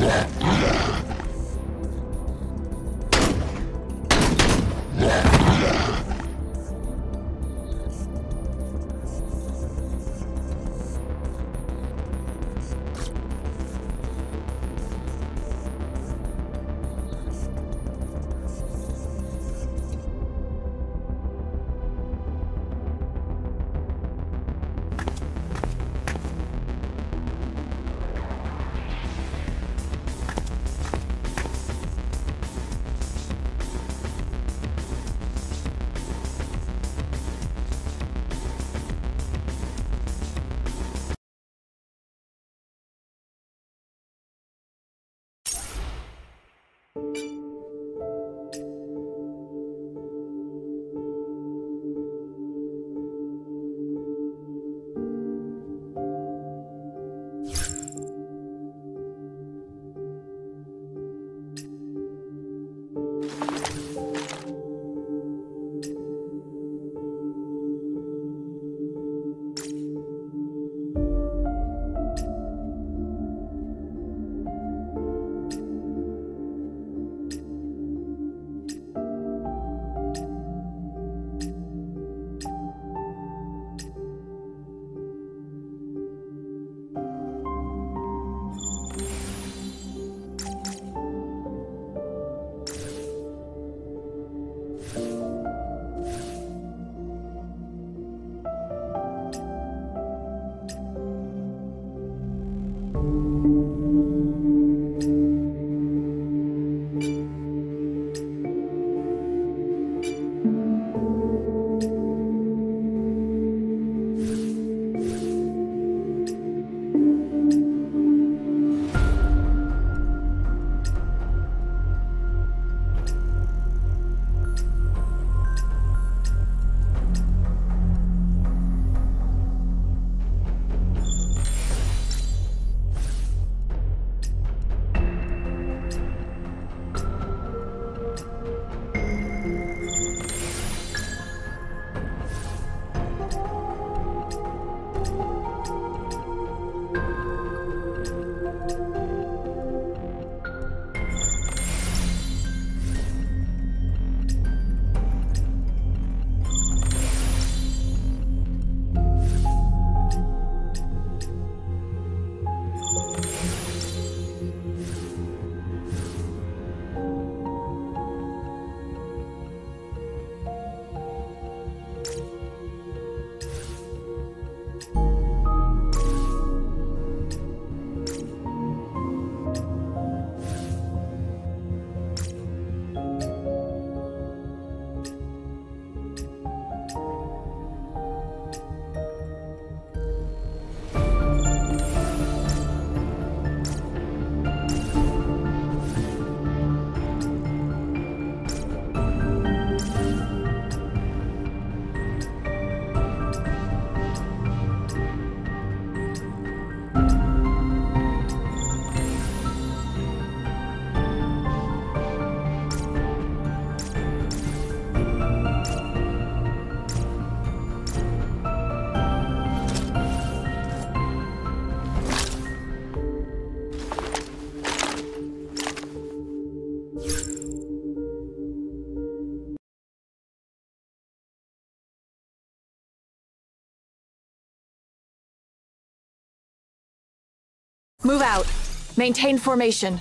Move out. Maintain formation.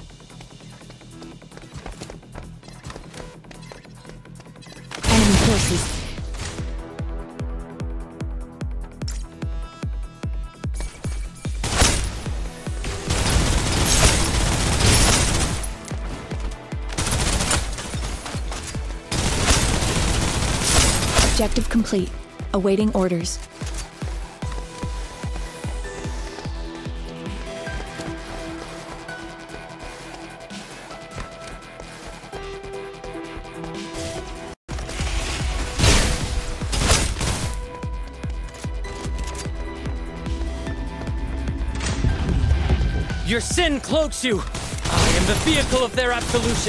Enemy forces. Objective complete. Awaiting orders. Your sin cloaks you! I am the vehicle of their absolution!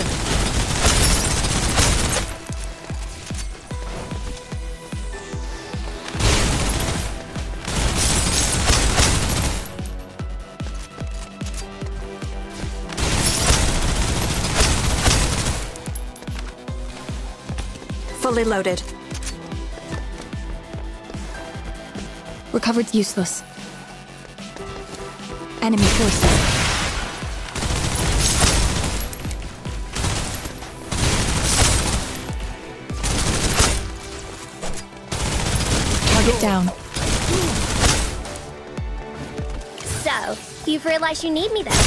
Fully loaded. Recovered's useless. Enemy forces. Target down. So, you've realized you need me then?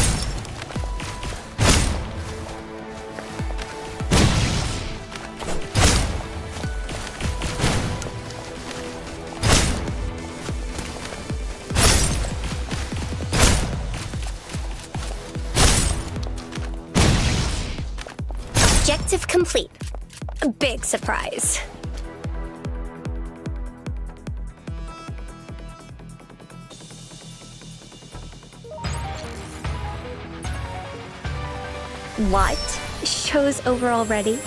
Objective complete. A big surprise. What? Show's over already?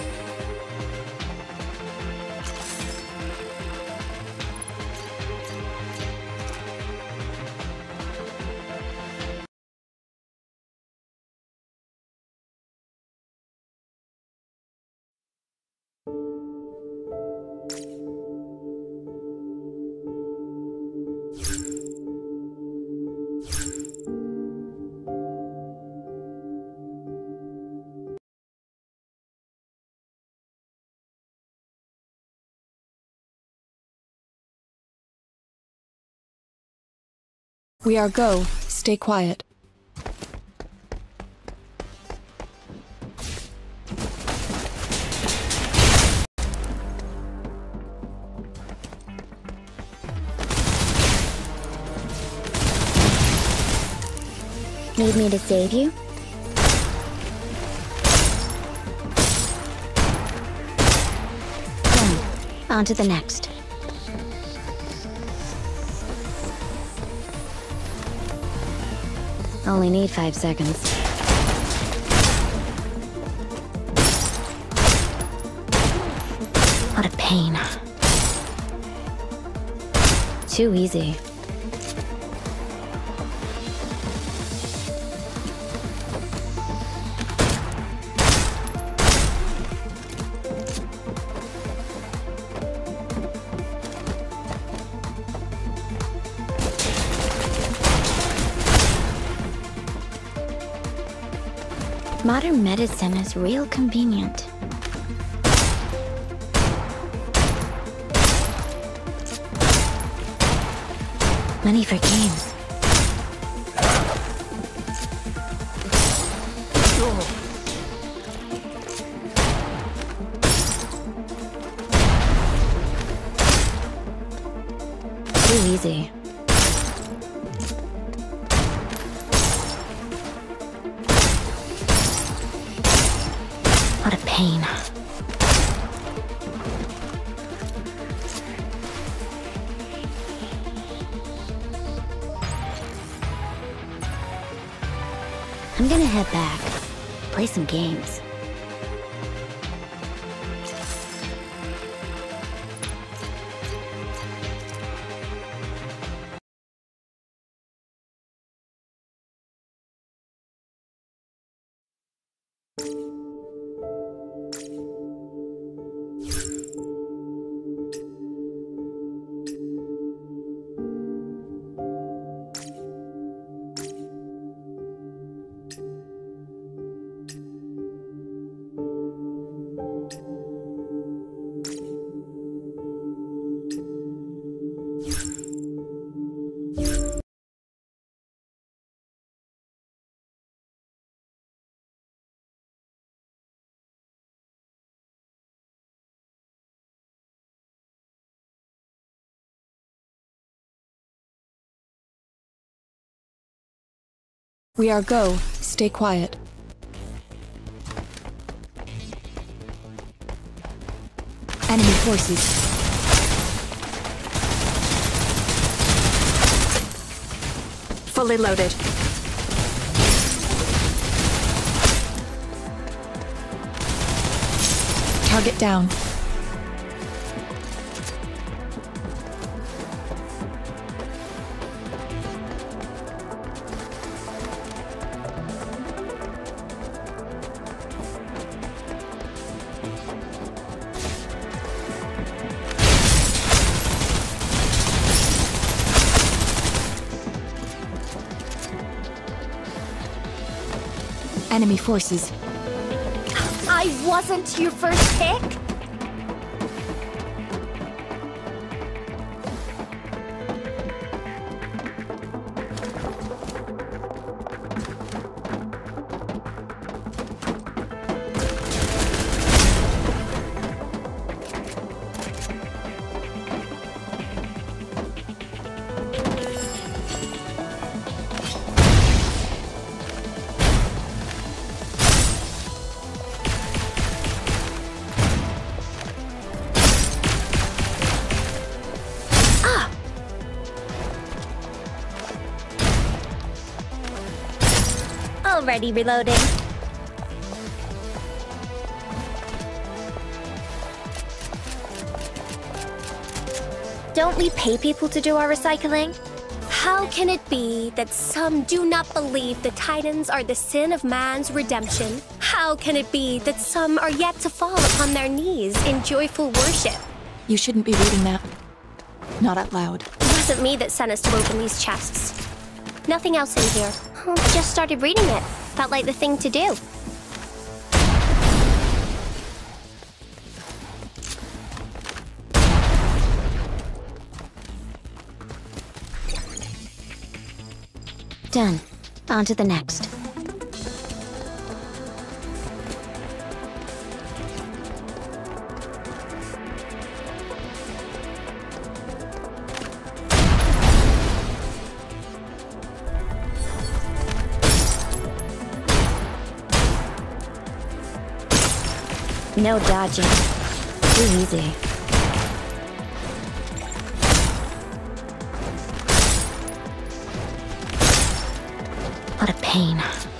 We are go. Stay quiet. Need me to save you? Done. On to the next. Only need 5 seconds. What a pain. Too easy. Modern medicine is real convenient. Money for games. Too easy. What a pain. I'm gonna head back, play some games. We are go. Stay quiet. Enemy forces. Fully loaded. Target down. Enemy forces. I wasn't your first pick? Already reloading. Don't we pay people to do our recycling? How can it be that some do not believe the Titans are the sin of man's redemption? How can it be that some are yet to fall upon their knees in joyful worship? You shouldn't be reading that. Not out loud. It wasn't me that sent us to open these chests. Nothing else in here. Just started reading it. Felt like the thing to do. Done. On to the next. No dodging. Too easy. What a pain.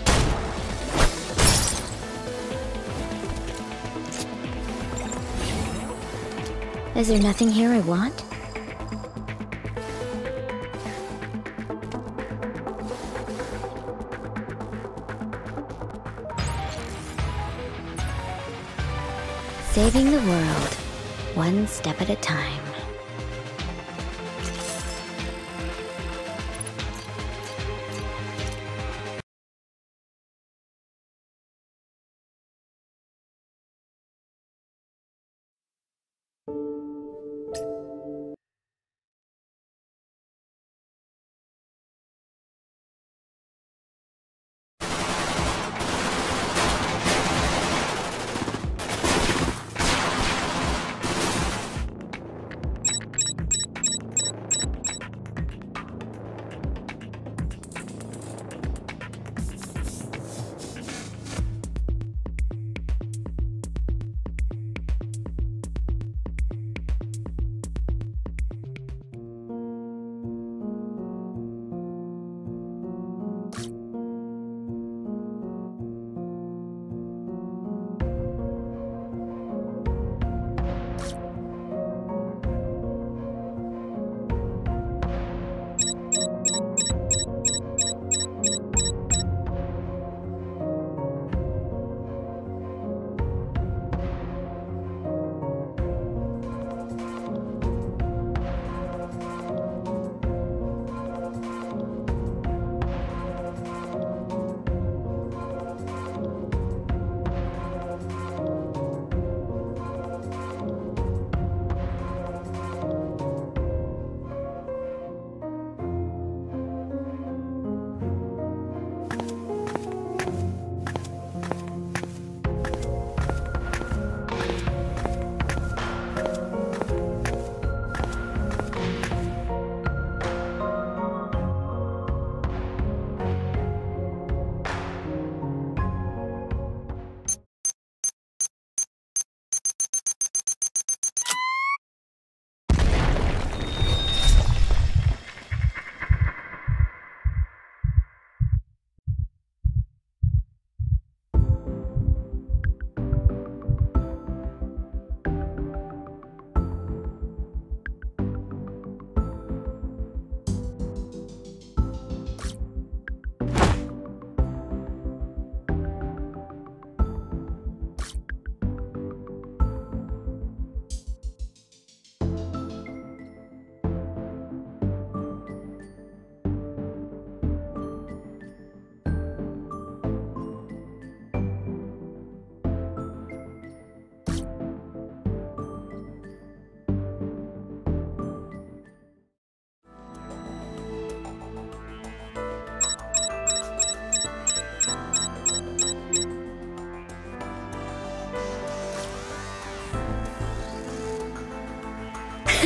Is there nothing here I want? Saving the world, one step at a time.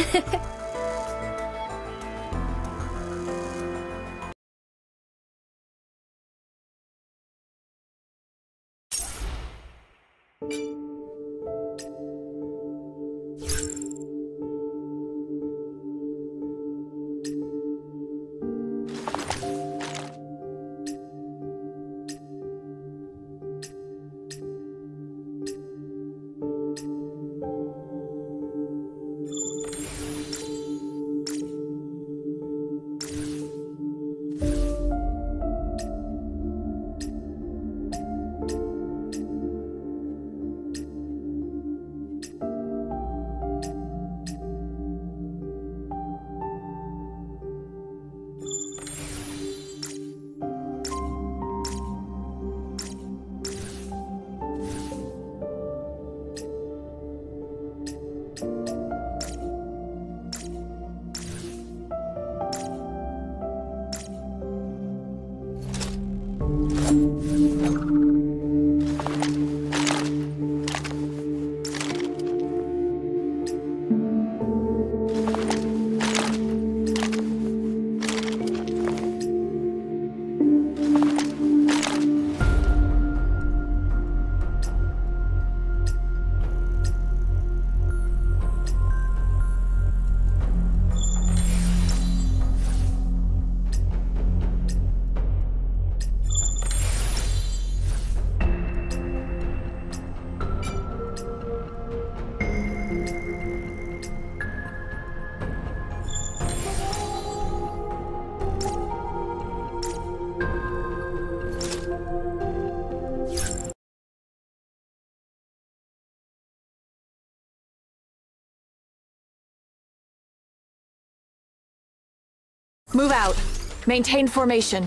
Move out. Maintain formation.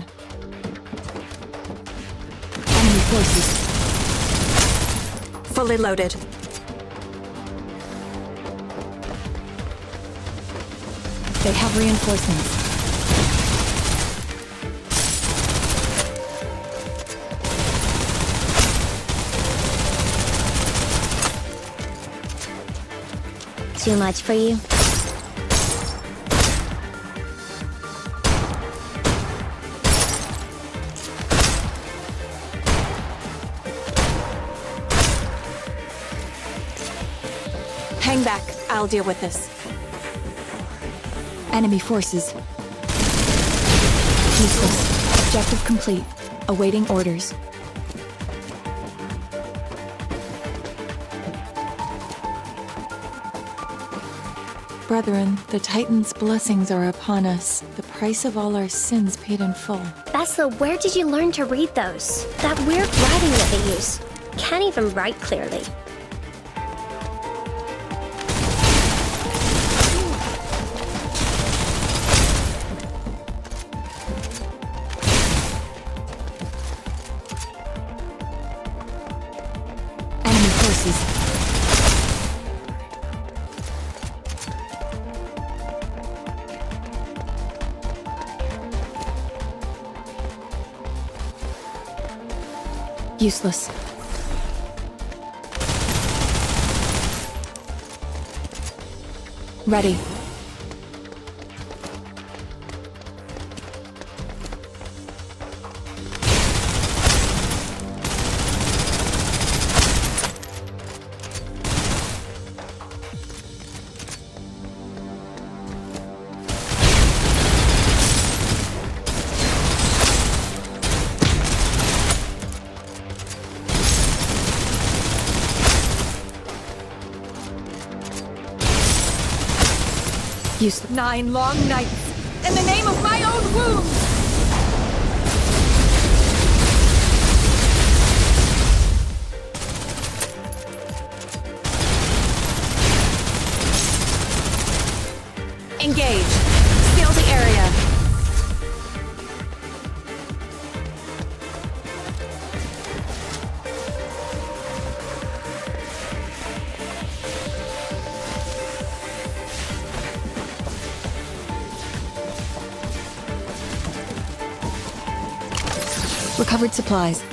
Enemy forces. Fully loaded. They have reinforcements. Too much for you? Hang back. I'll deal with this. Enemy forces. Useless. Objective complete. Awaiting orders. Brethren, the Titan's blessings are upon us. The price of all our sins paid in full. Bessa, where did you learn to read those? That weird writing that they use. Can't even write clearly. Enemy forces. Useless. Ready. Use 9 long nights in the name of my own womb! Engage. Seal the area. Recovered supplies.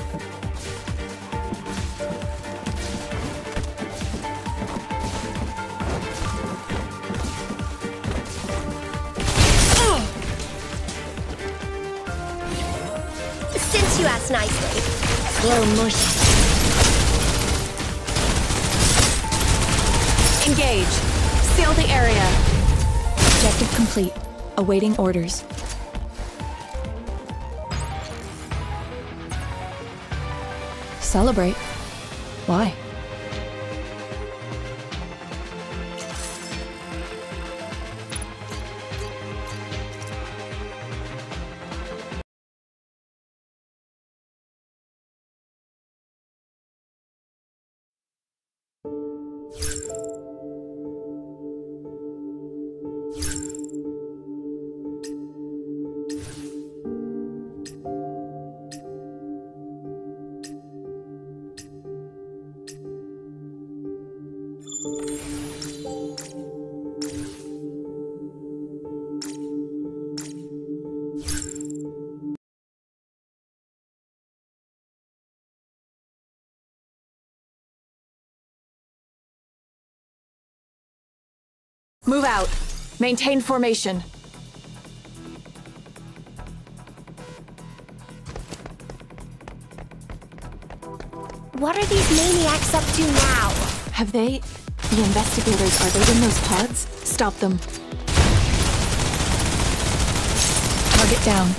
ass nicely. Slow motion. Engage. Seal the area. Objective complete. Awaiting orders. Celebrate? Why? Move out. Maintain formation. What are these maniacs up to now? Have they... The investigators, are they in those pods? Stop them. Target down.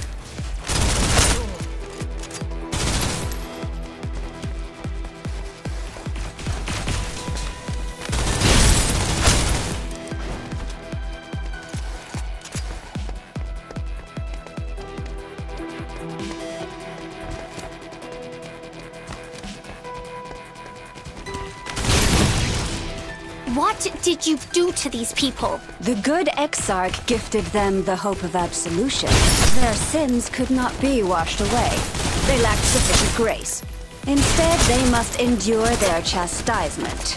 What did you do to these people? The good Exarch gifted them the hope of absolution. Their sins could not be washed away. They lacked sufficient grace. Instead, they must endure their chastisement.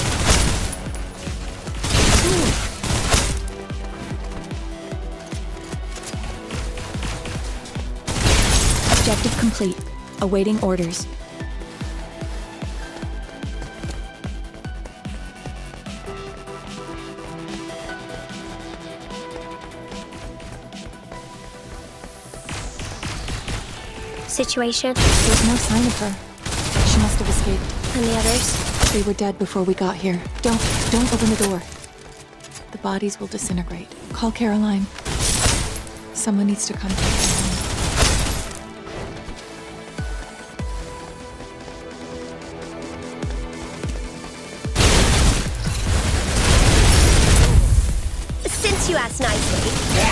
Objective complete. Awaiting orders. Situation? There's no sign of her. She must have escaped. And the others? They were dead before we got here. Don't open the door. The bodies will disintegrate. Call Caroline. Someone needs to come take them home. Since you asked nicely.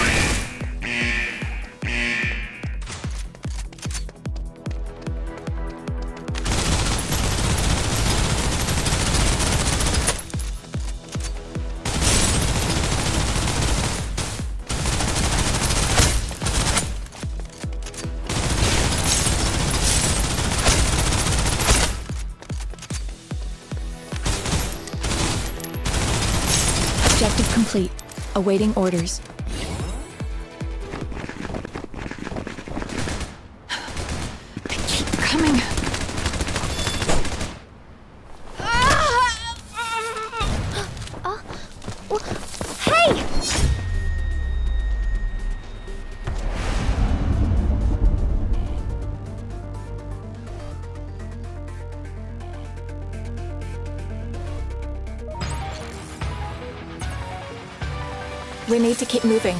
Objective complete. Awaiting orders. They keep coming. Hey! We need to keep moving.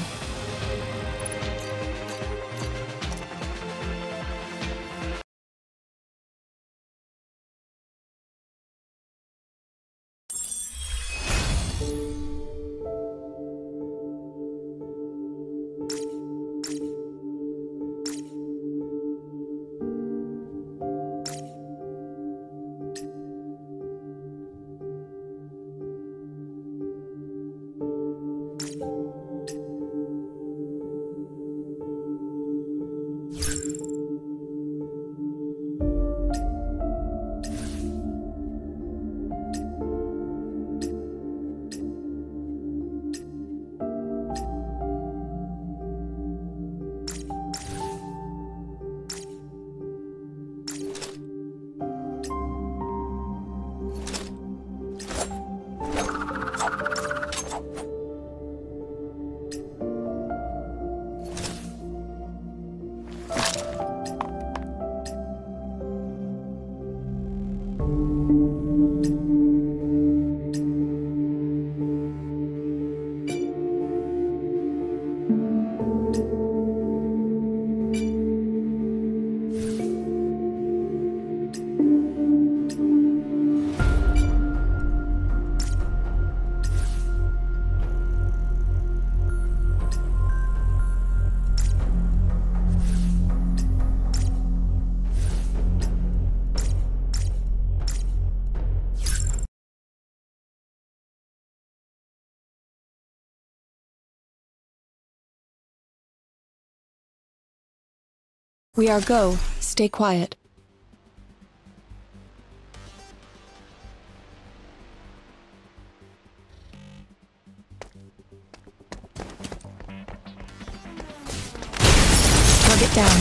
We are go. Stay quiet. Target down.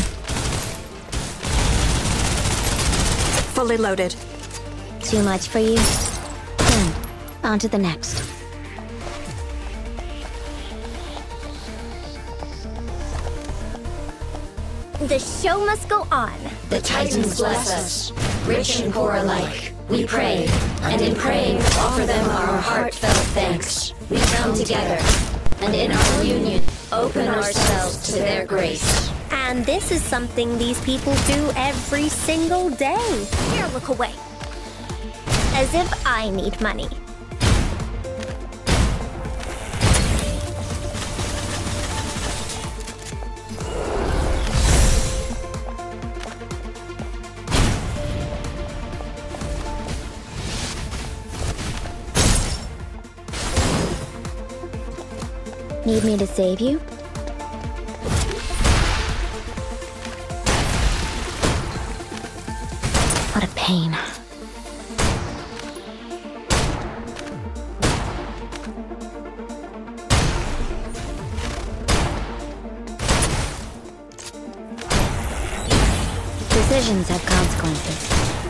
Fully loaded. Too much for you? Done. On to the next. The show must go on. The Titans bless us, rich and poor alike. We pray, and in praying, offer them our heartfelt thanks. We come together, and in our union, open ourselves to their grace. And this is something these people do every single day. Here, look away. As if I need money. Need me to save you? What a pain. Decisions have consequences.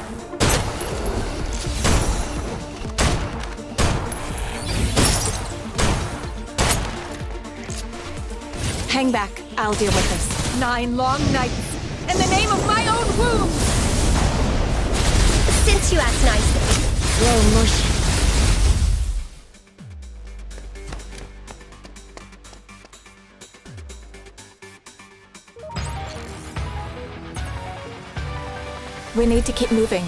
Hang back. I'll deal with this. 9 long nights. In the name of my own womb! Since you asked nicely. Slow motion. We need to keep moving.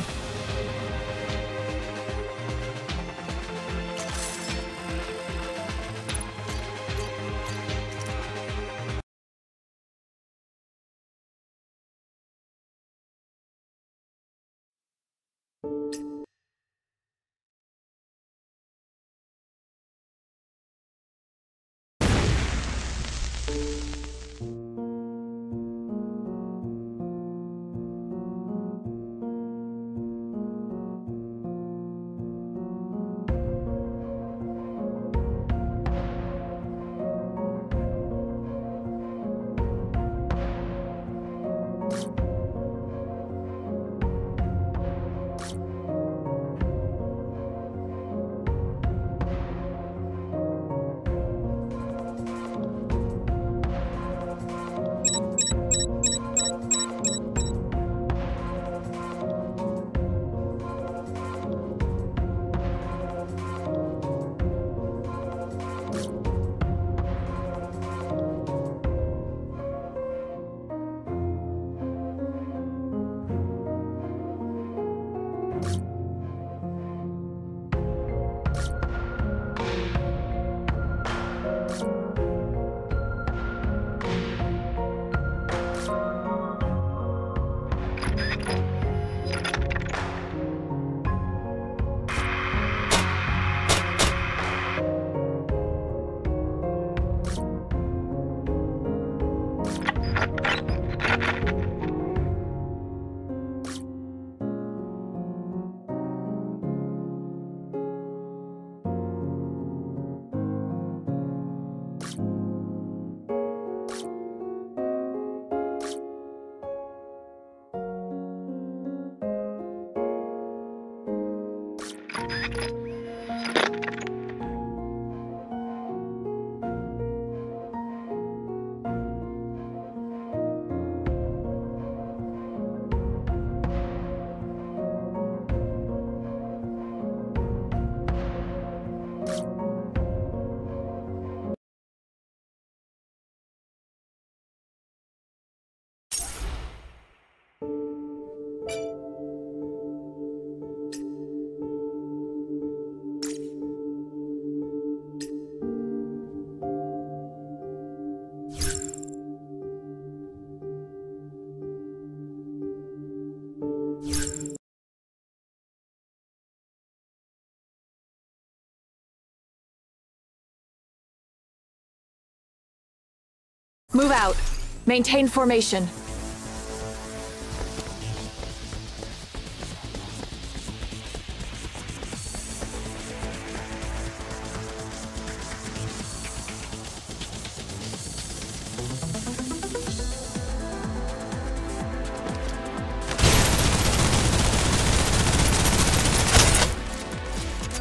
Move out. Maintain formation.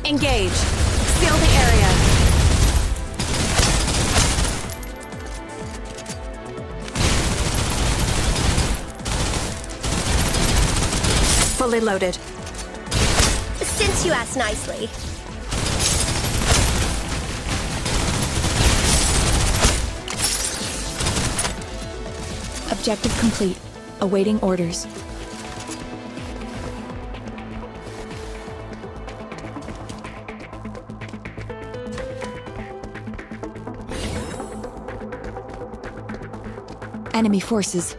Engage. Seal the area. Fully loaded. Since you asked nicely. Objective complete. Awaiting orders. Enemy forces.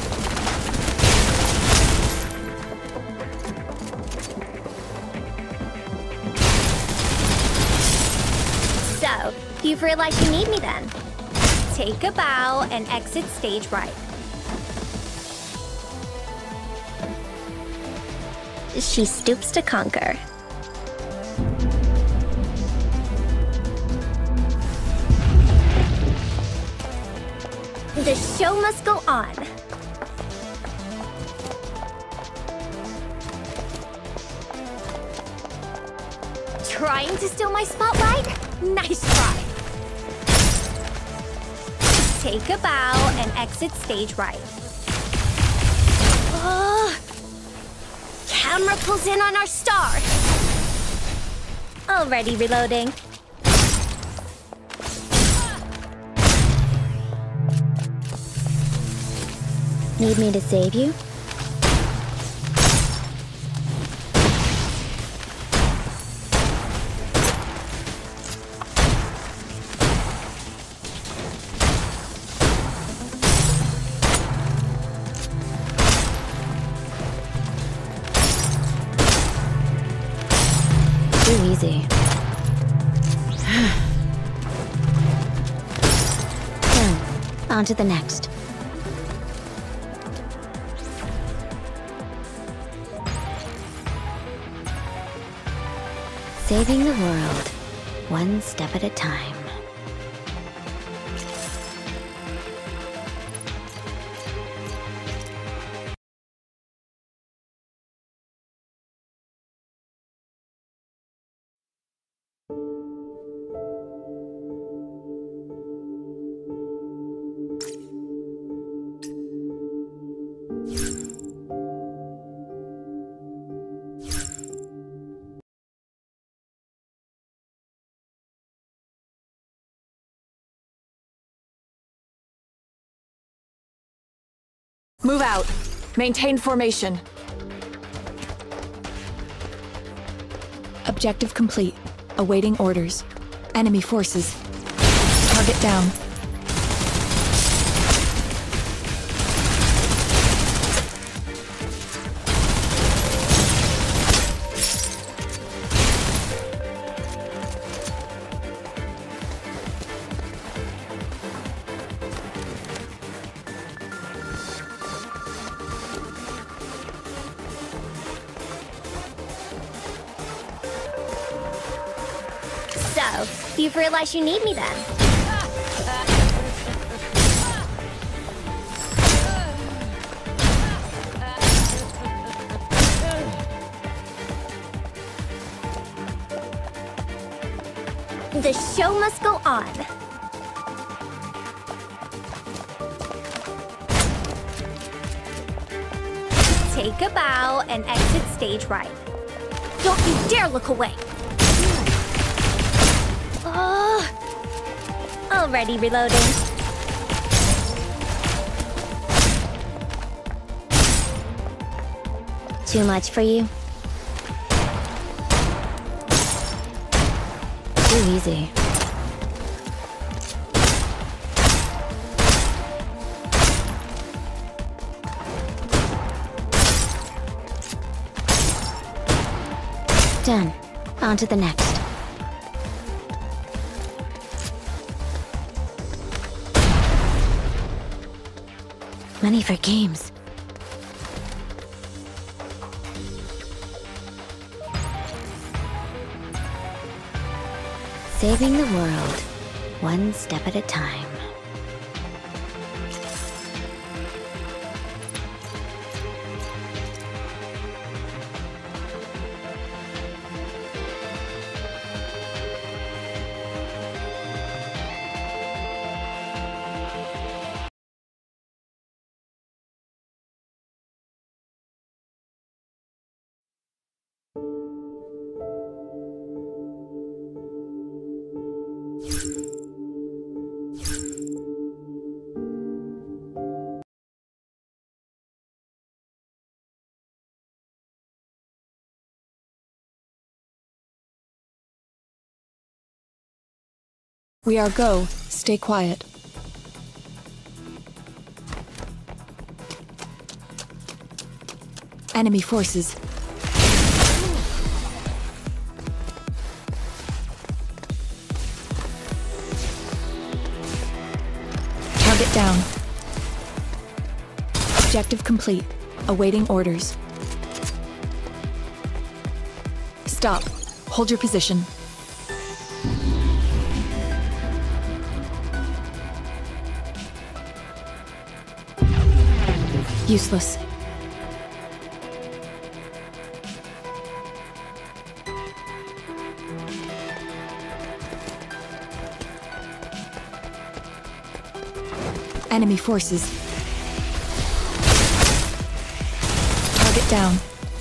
So, you've realized you need me then. Take a bow and exit stage right. She stoops to conquer. The show must go on. Trying to steal my spotlight? Nice try. Take a bow and exit stage right. Camera pulls in on our star. Already reloading. Need me to save you? Too easy. Done. On to the next. Saving the world, one step at a time. Move out. Maintain formation. Objective complete. Awaiting orders. Enemy forces. Target down. So, you've realized you need me then. The show must go on. Take a bow and exit stage right. Don't you dare look away! Already reloading. Too much for you? Too easy. Done. On to the next. Money for games. Saving the world, one step at a time. We are go. Stay quiet. Enemy forces. Target down. Objective complete. Awaiting orders. Stop. Hold your position. Useless. Enemy forces. Target down.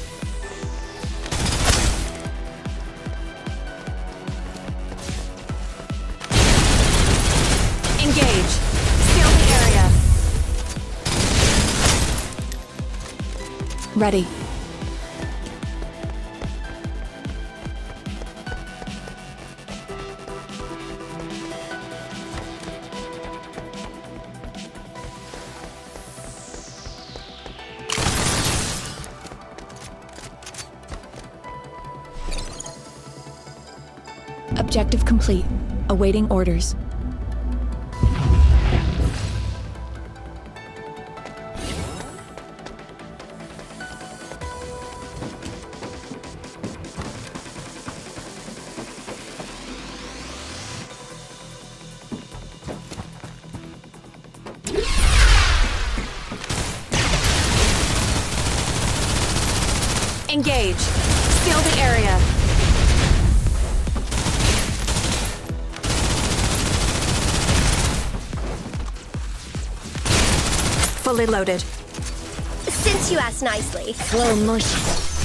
Engage. Seal the area. Ready. Objective complete. Awaiting orders. Engage. Seal the area. Fully loaded. Since you asked nicely, Flow motion.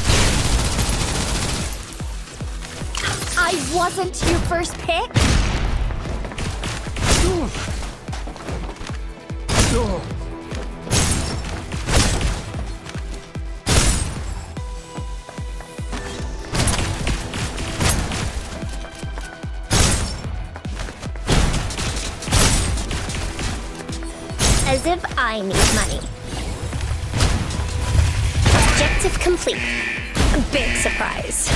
I wasn't your first pick. As if I need money. Objective complete. A big surprise.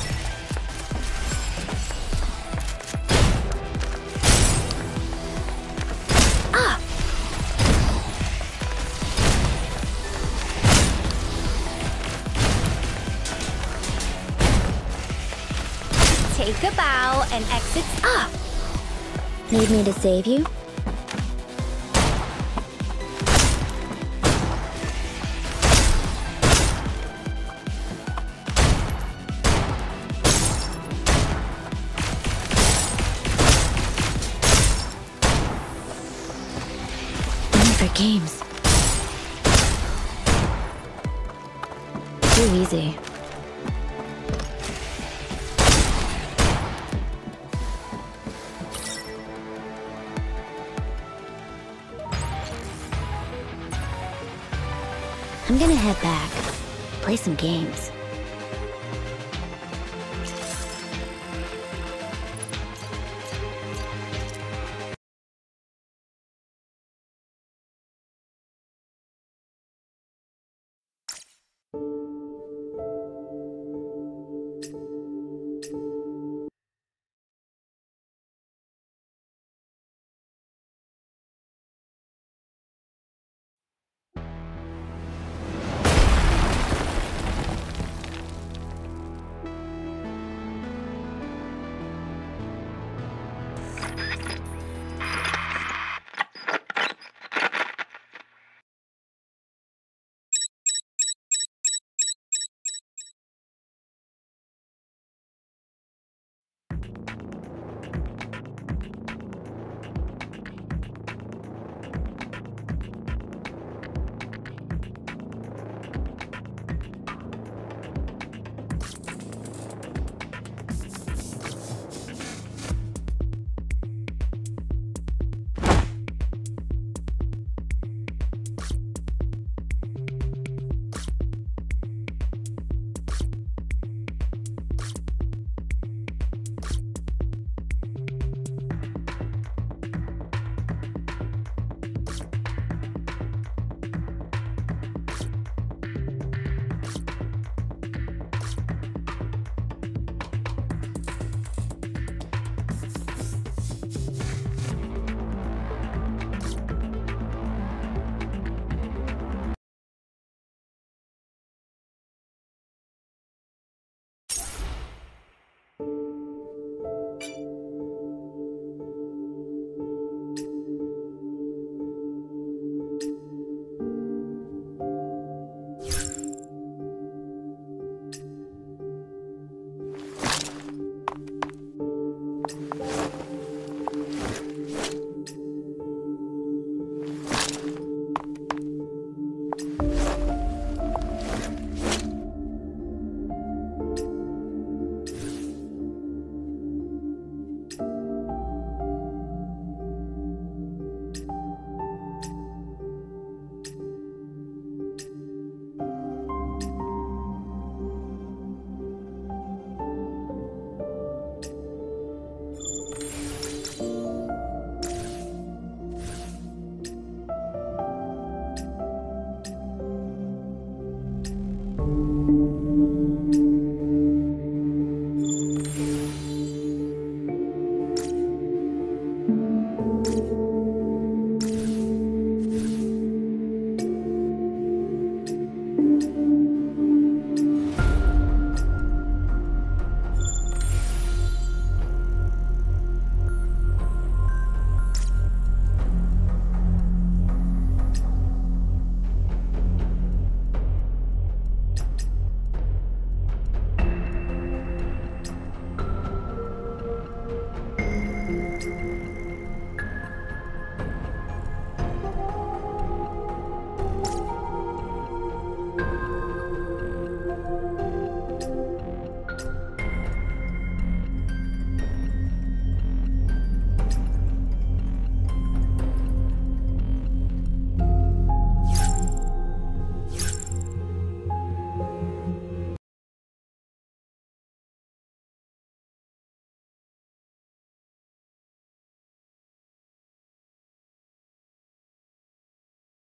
Ah! Take a bow and exit. Ah! Need me to save you? Games. Too easy. I'm gonna head back, play some games.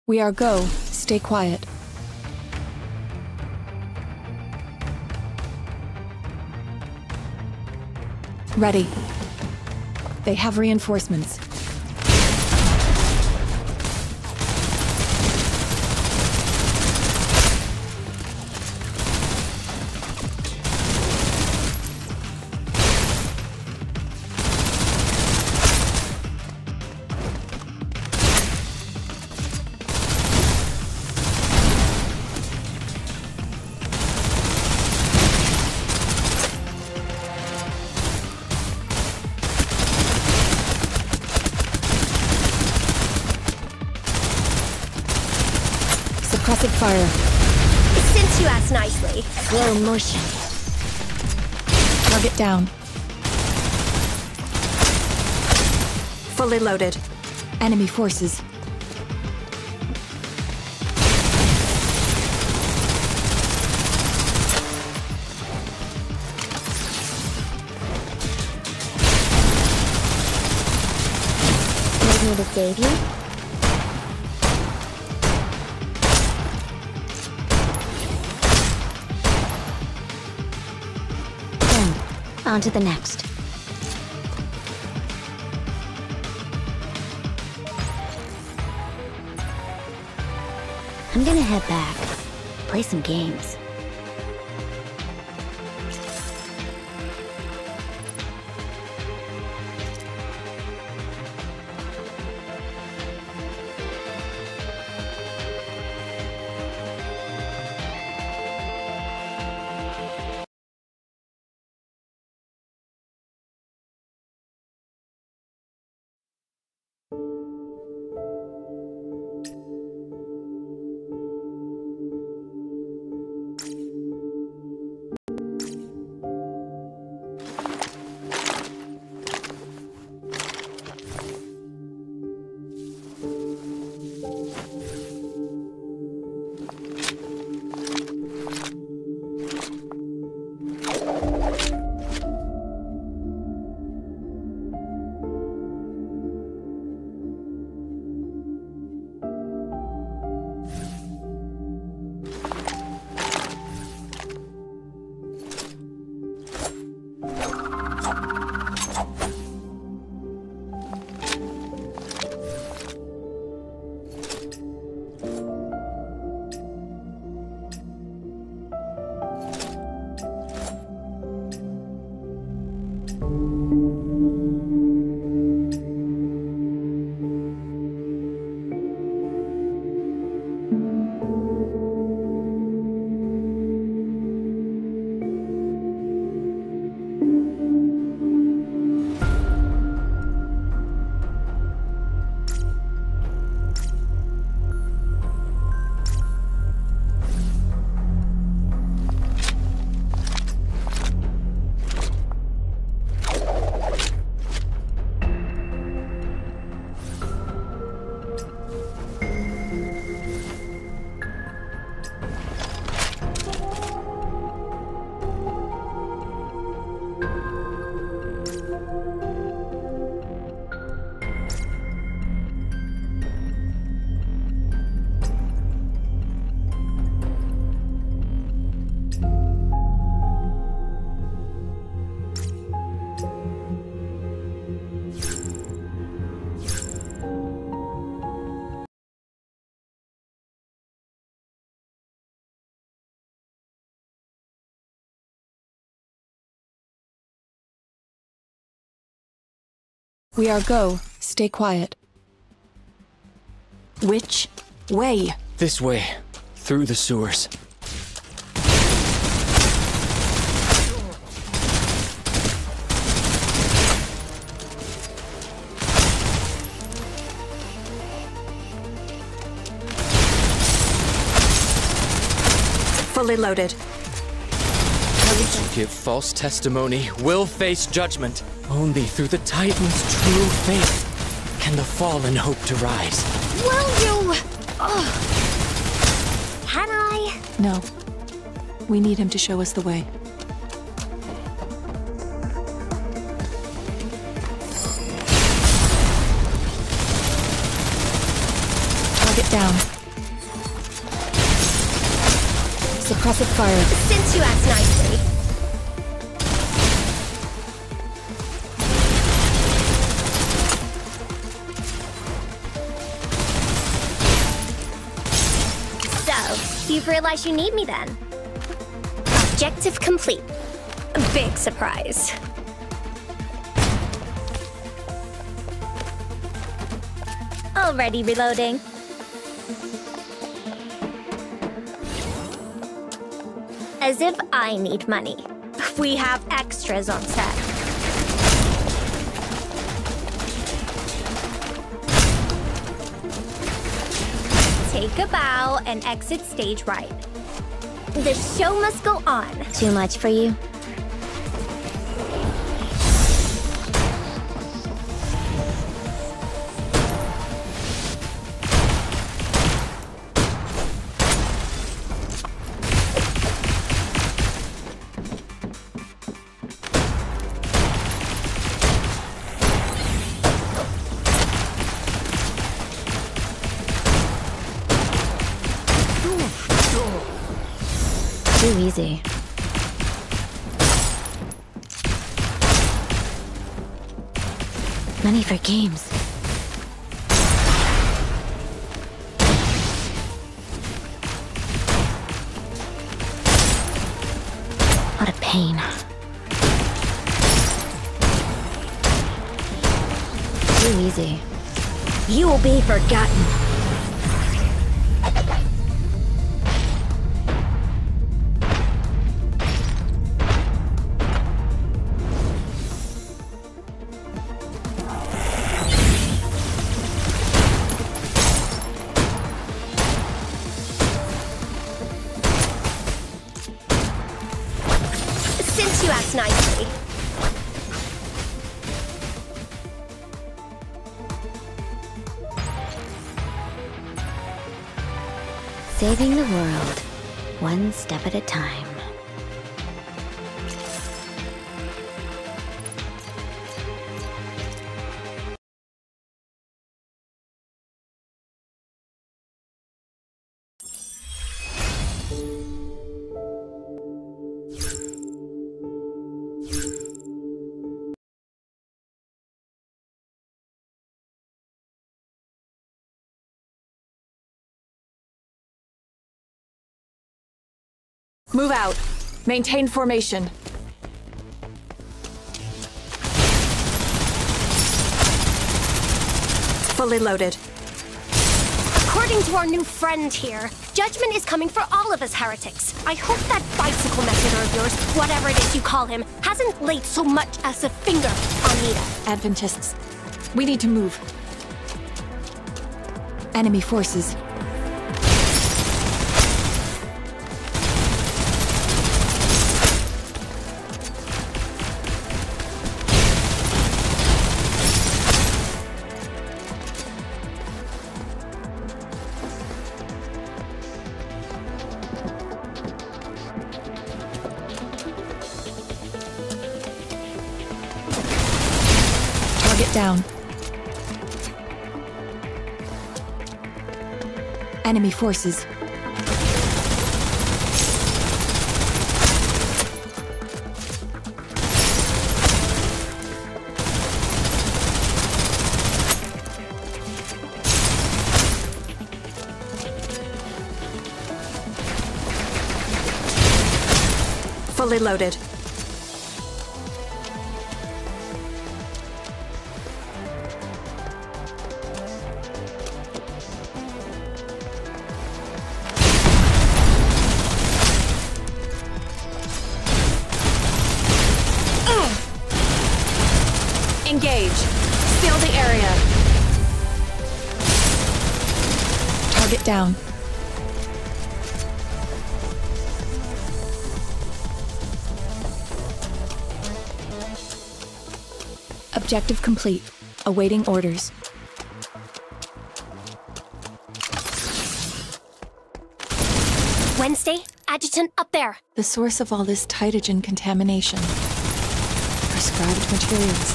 We are go. Stay quiet. Ready. They have reinforcements. Suppressive fire. Since you asked nicely. Slow motion. Target down. Fully loaded. Enemy forces. Need me to save you? On to the next. I'm gonna head back, play some games. We are go. Stay quiet. Which way? This way, through the sewers. Fully loaded. Those who give false testimony will face judgment. Only through the Titan's true faith can the fallen hope to rise. Will you? Can I? No. We need him to show us the way. Target down. Suppressive fire. Since you asked nicely. So, you've realized you need me then. Objective complete. A big surprise. Already reloading. As if I need money. We have extras on set. Take a bow and exit stage right. The show must go on. Too much for you? Too easy. Money for games. What a pain. Too easy. You will be forgotten. Since you asked nicely. Saving the world, one step at a time. Move out. Maintain formation. Fully loaded. According to our new friend here, judgment is coming for all of us heretics. I hope that bicycle messenger of yours, whatever it is you call him, hasn't laid so much as a finger on Nita. Adventists. We need to move. Enemy forces. Target down. Enemy forces. Fully loaded. Engage. Seal the area. Target down. Objective complete. Awaiting orders. Wednesday, Adjutant up there. The source of all this Tytogen contamination. Prescribed materials.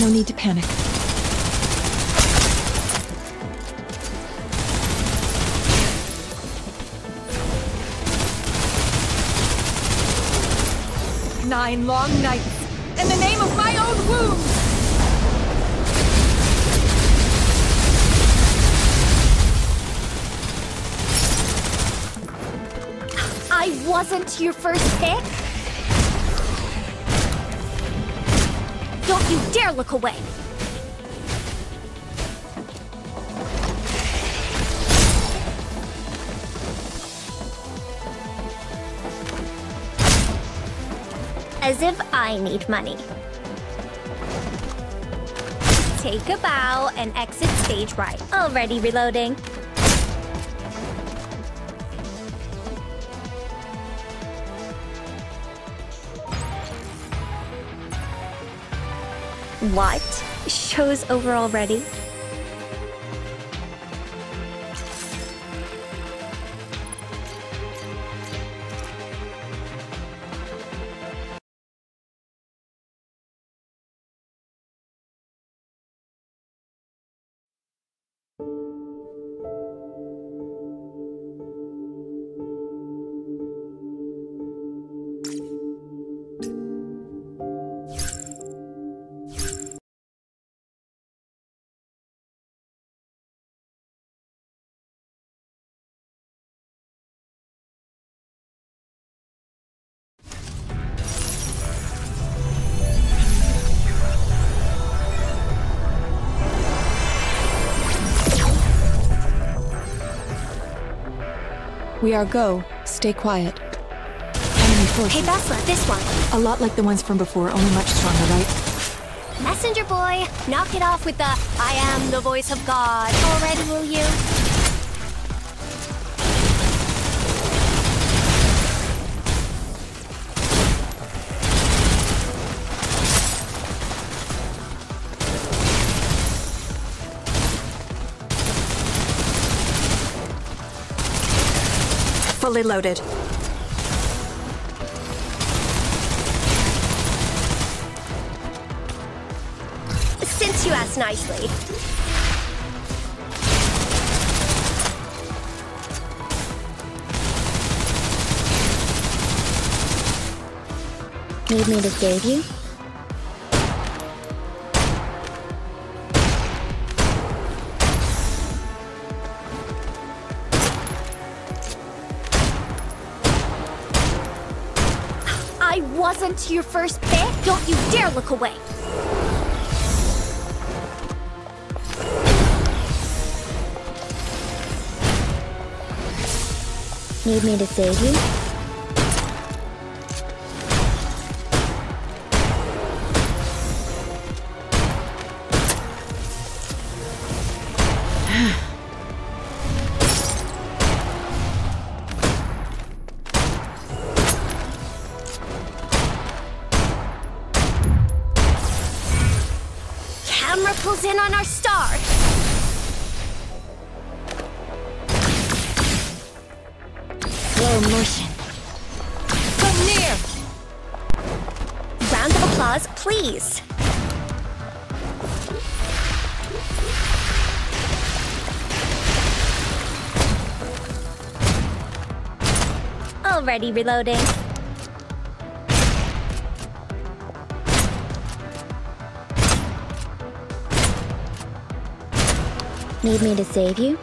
No need to panic. Nine long nights, in the name of my own wounds! I wasn't your first pick? Don't you dare look away! As if I need money. Take a bow and exit stage right. Already reloading. What? Show's over already? We are go. Stay quiet. Enemy forces. Hey, Bethla, this one. A lot like the ones from before, only much stronger, right? Messenger boy, knock it off with the I am the voice of God already, will you? Fully loaded. Since you asked nicely. Need me to save you? I wasn't your first pick. Don't you dare look away. Need me to save you? Camera pulls in on our star. Slow motion. Come near! Round of applause, please. Already reloading. Need me to save you?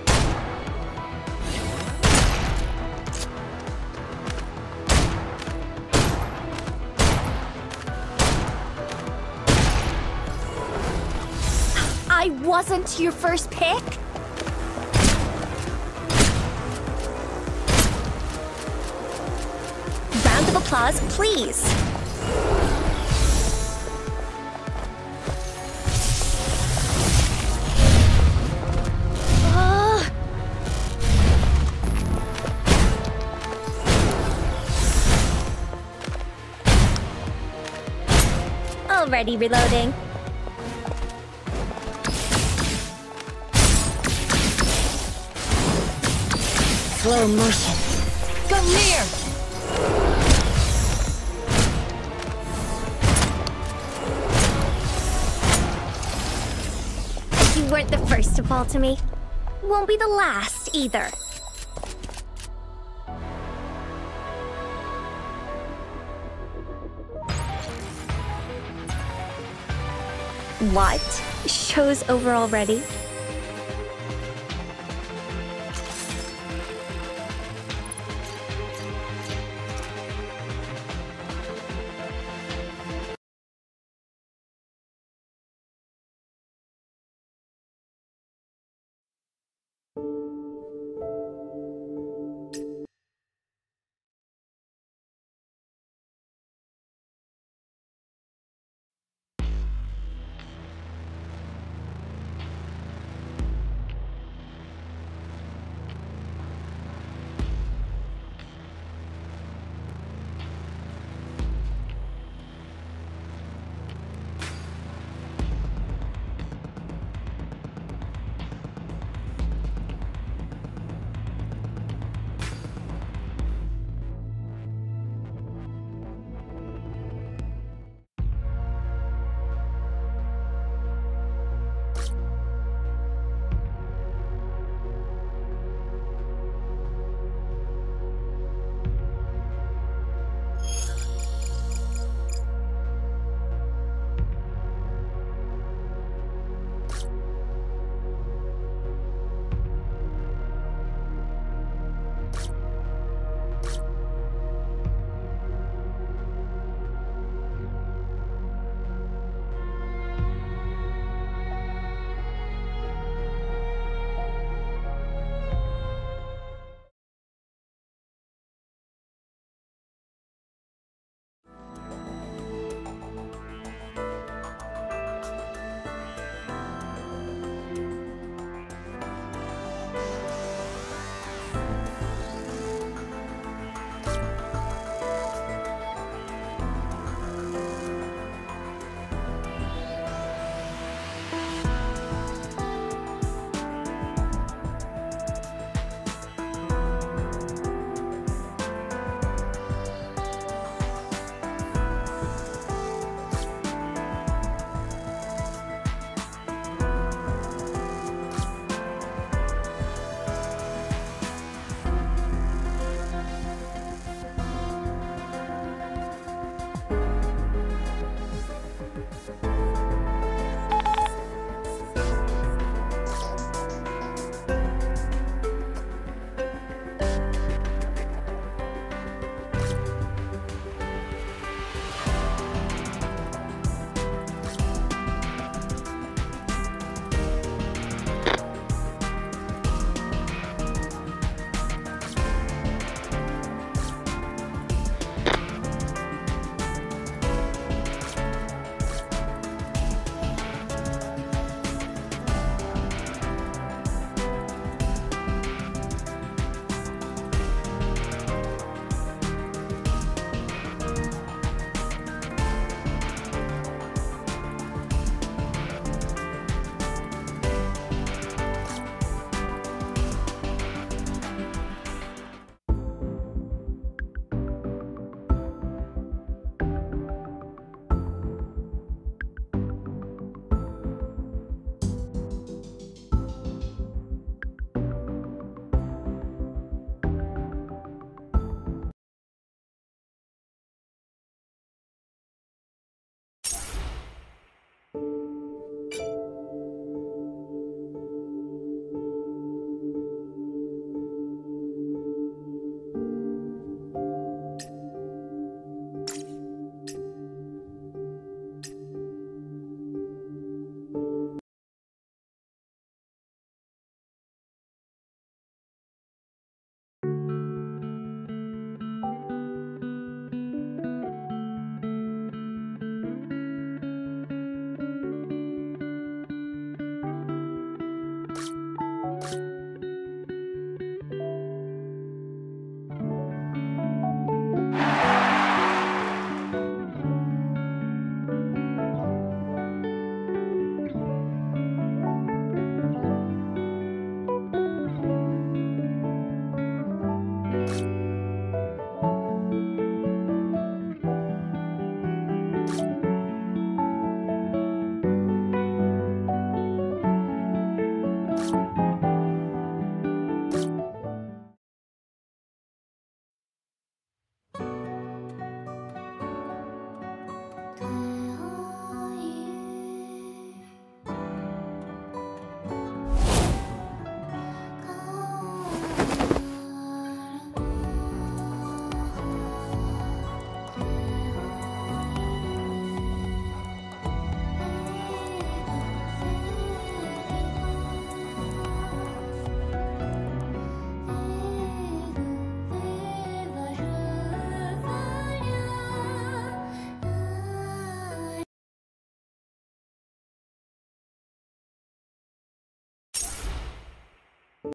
I wasn't your first pick. Round of applause, please. Already reloading. Slow motion. Come near! You weren't the first to fall to me. Won't be the last, either. What? Show's over already?